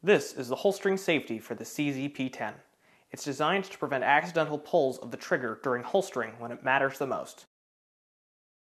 This is the holstering safety for the CZ P-10. It's designed to prevent accidental pulls of the trigger during holstering when it matters the most.